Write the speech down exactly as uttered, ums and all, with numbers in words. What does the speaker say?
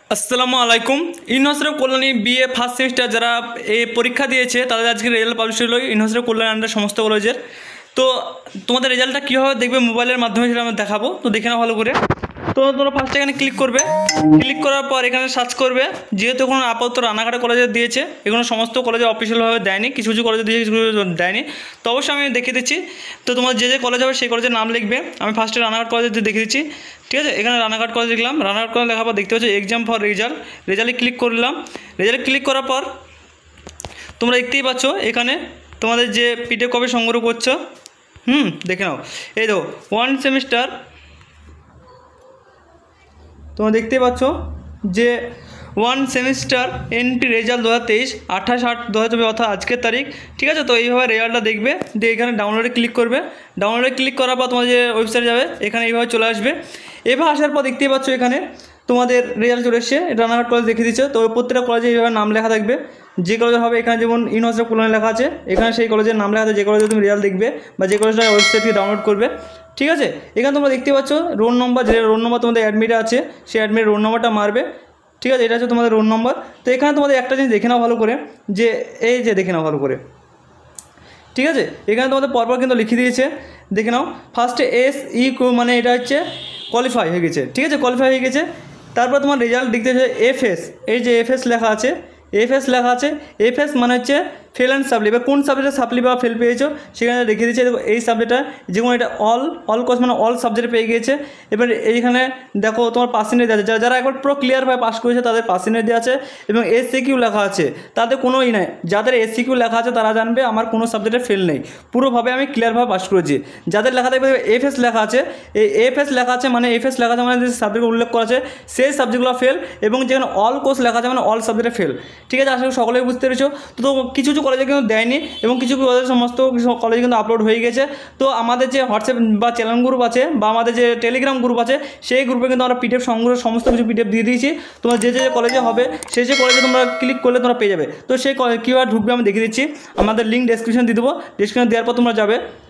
আসসালামু আলাইকুম। University of Kalyani BA first semester যারা এই পরীক্ষা দিয়েছে তাদের আজকে রেজাল্ট পাবলিশ হলো ইউনিভার্সিটি অফ কল্যাণী আন্ডার সমস্ত কলেজের। তো তোমাদের রেজাল্টটা কীভাবে দেখবে মোবাইলের মাধ্যমে সেটা আমি দেখাবো, তো দেখে নাও ভালো করে। তো তোমরা ফার্স্ট এখানে ক্লিক করবে, ক্লিক করার পর এখানে সার্চ করবে। যেহেতু এখন আপাতত রানাঘাট কলেজে দিয়েছে, এগুলো সমস্ত কলেজে অফিসিয়ালভাবে দেয়নি, কিছু কিছু কলেজে দিয়েছে, কিছু কিছু দেয়নি। তো অবশ্যই আমি দেখিয়ে দিচ্ছি। তো তোমার যে যে কলেজ হবে সেই কলেজের নাম লিখবে। আমি ফার্স্টে রানাঘাট কলেজে দেখিয়ে দিচ্ছি, ঠিক আছে। এখানে রানাঘাট কলেজ লিখলাম, রানাঘাট কলেজ লেখার পর দেখতে পাচ্ছি এক্সাম ফর রেজাল্ট, রেজাল্টে ক্লিক করলাম। রেজাল্টে ক্লিক করার পর তোমরা দেখতেই পাচ্ছ এখানে তোমাদের যে পিডিএফ কপি সংগ্রহ করছো, হুম দেখে নাও। এই দেখো ওয়ান সেমিস্টার, তোমরা দেখতেই পাচ্ছ যে ওয়ান সেমিস্টার এনটি রেজাল্ট দু হাজার তেইশ আঠাশ আট দু হাজার চব্বিশ অর্থাৎ আজকের তারিখ, ঠিক আছে। তো এইভাবে রেজাল্টটা দেখবে, দিয়ে এখানে ডাউনলোডে ক্লিক করবে। ডাউনলোডে ক্লিক করার পর তোমার যে ওয়েবসাইটে যাবে এখানে এইভাবে চলে আসবে। এভাবে আসার পর দেখতেই পাচ্ছ এখানে তোমাদের রেজাল্ট চলে এসছে, রানাঘাট কলেজ দেখিয়ে দিচ্ছে। তো প্রত্যেকটা কলেজে এইভাবে নাম লেখা থাকবে, যে কলেজে হবে এখানে যেমন ইউনিভার্সিটি অফ কল্যাণী লেখা আছে, এখানে সেই কলেজের নাম লেখা আছে, যে কলেজে তুমি রেজাল্ট দেখবে বা যে কলেজটা ওয়েবসাইট থেকে ডাউনলোড করবে, ঠিক আছে। এখানে তোমরা দেখতে পাচ্ছ রোল নম্বর, যে রোল নম্বর তোমাদের অ্যাডমিটে আছে সেই অ্যাডমিট রোল নম্বরটা মারবে, ঠিক আছে। এটা হচ্ছে তোমাদের রোল নম্বর। তো এখানে তোমাদের একটা জিনিস দেখে নাও ভালো করে, যে এই যে দেখে নাও ভালো করে, ঠিক আছে। এখানে তোমাদের পরপর কিন্তু লিখে দিয়েছে, দেখে নাও। ফার্স্টে এস ই মানে এটা হচ্ছে কোয়ালিফাই হয়ে গেছে, ঠিক আছে, কোয়ালিফাই হয়ে গেছে। তারপর তোমার রেজাল্ট দেখতে হচ্ছে এফ এস, এই যে এফ এস লেখা আছে, এফ এস লেখা আছে। এফ এস মানে হচ্ছে ফেল অ্যান্ড সাপ্লি, বা কোন সাবজেক্টে সাপ্লি বা ফেল পেয়েছো সেখানে রেখে দিয়েছে। এই সাবজেক্টটা যে কোনো এটা অল অল কোর্স মানে অল সাবজেক্টে পেয়ে গিয়েছে। এবার এইখানে দেখো তোমার পার্সেন্টেজ আছে, যারা যারা একবার পুরো ক্লিয়ারভাবে পাস করেছে তাদের পার্সেন্টেজ দেওয়া আছে, এবং এস সি কিউ লেখা আছে। তাদের কোনো ই নাই, যাদের এস সি কিউ লেখা আছে তারা জানবে আমার কোনো সাবজেক্টে ফেল নেই, পুরোভাবে আমি ক্লিয়ারভাবে পাস করেছি। যাদের লেখা থাকবে এফ এস লেখা আছে, এই এফ এস লেখা আছে মানে এফ এস লেখা আছে মানে যে সাবজেক্ট উল্লেখ করা আছে সেই সাবজেক্টগুলো ফেল, এবং যেখানে অল কোর্স লেখা আছে মানে অল সাবজেক্টে ফেল, ঠিক আছে। আশা করি সকলেই বুঝতে পেরেছো। তো তো কিছু কিছু কলেজে কিন্তু দেয়নি, এবং কিছু কলেজে সমস্ত কিছু কলেজে কিন্তু আপলোড হয়ে গেছে। তো আমাদের যে হোয়াটসঅ্যাপ বা চ্যানেল গ্রুপ আছে বা আমাদের যে টেলিগ্রাম গ্রুপ আছে সেই গ্রুপে কিন্তু আমরা পিডিএফ সংগ্রহ সমস্ত কিছু পিডিএফ দিয়ে দিয়েছি। তোমার যে যে কলেজে হবে সেই যে কলেজে তোমরা ক্লিক করলে তোমরা পেয়ে যাবে। তো সেই কীভাবে ঢুকবে আমি দেখিয়ে দিচ্ছি, আমাদের লিঙ্ক ডেসক্রিপশন দিয়ে দেবো, ডেসক্রিপশন দেওয়ার পর তোমরা যাবে।